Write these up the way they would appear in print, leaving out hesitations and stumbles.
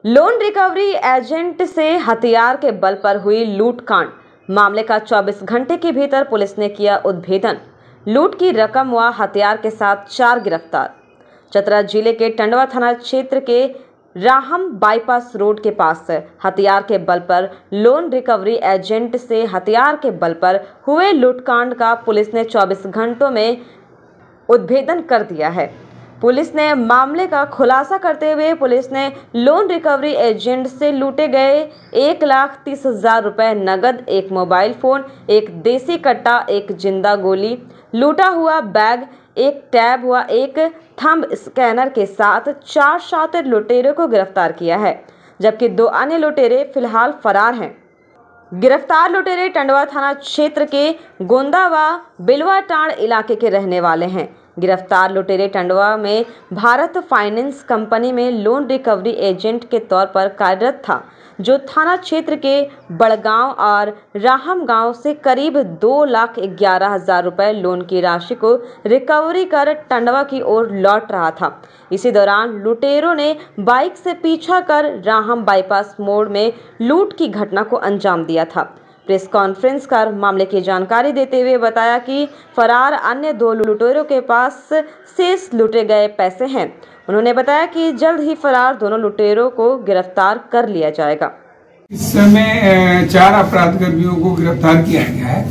Loan recovery agent से हथियार के बल पर हुई लूटकांड मामले का 24 घंटे के भीतर पुलिस ने किया उद्भेदन। लूट की रकम व हथियार के साथ 4 गिरफ्तार। चतरा जिले के टंडवा थाना क्षेत्र के राहम बाईपास रोड के पास हथियार के बल पर लोन रिकवरी एजेंट से हथियार के बल पर हुए लूटकांड का पुलिस ने 24 घंटों में उद्भेदन कर दिया है। पुलिस ने मामले का खुलासा करते हुए पुलिस ने लोन रिकवरी एजेंट से लूटे गए 1,30,000 रुपए नगद, एक मोबाइल फोन, एक देसी कट्टा, एक जिंदा गोली, लूटा हुआ बैग, एक टैब व एक थंब स्कैनर के साथ 4 शातिर लुटेरों को गिरफ्तार किया है, जबकि 2 अन्य लुटेरे फिलहाल फरार हैं। गिरफ्तार लुटेरे टंडवा थाना क्षेत्र के गोंदा व बिलवाटांड़ इलाके के रहने वाले हैं। गिरफ्तार लुटेरे टंडवा में भारत फाइनेंस कंपनी में लोन रिकवरी एजेंट के तौर पर कार्यरत था, जो थाना क्षेत्र के बड़गांव और राहम गांव से करीब 2,11,000 रुपए लोन की राशि को रिकवरी कर टंडवा की ओर लौट रहा था। इसी दौरान लुटेरों ने बाइक से पीछा कर राहम बाईपास मोड़ में लूट की घटना को अंजाम दिया था। प्रेस कॉन्फ्रेंस कर मामले की जानकारी देते हुए बताया कि फरार अन्य 2 लुटेरों के पास शेष लूटे गए पैसे हैं। उन्होंने बताया कि जल्द ही फरार दोनों लुटेरों को गिरफ्तार कर लिया जाएगा। इस समय 4 अपराधकर्मियों को गिरफ्तार किया गया है।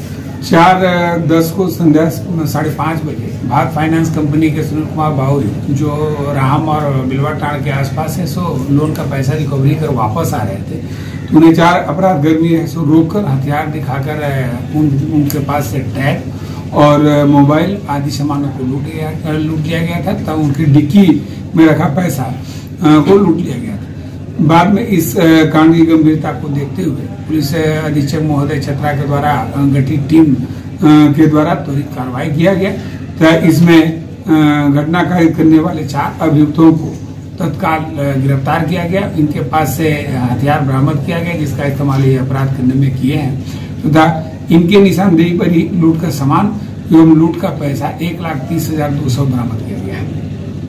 4/10 को संध्या 5:30 बजे भारत फाइनेंस कंपनी के सुनील कुमार बाहुरी, जो राहम और बिलवाटांड़ के आसपास है, सो लोन का पैसा रिकवरी कर वापस आ रहे थे। उन्हें 4 अपराधकर्मी है सो रोककर हथियार दिखाकर उनके पास से टैग और मोबाइल आदि सामानों को लूट लिया गया था तथा उनकी डिक्की में रखा पैसा को लूट लिया गया था। बाद में इस कांड की गंभीरता को देखते हुए पुलिस अधीक्षक महोदय चतरा के द्वारा गठित टीम के द्वारा त्वरित कार्रवाई किया गया तथा इसमें घटना कारित करने वाले 4 अभियुक्तों को तत्काल गिरफ्तार किया गया। इनके पास से हथियार बरामद किया गया, जिसका इस्तेमाल ये अपराध करने में किए हैं तथा इनके निशानदेही पर ही लूट का सामान एवं लूट का पैसा 1,30,200 बरामद किया गया है।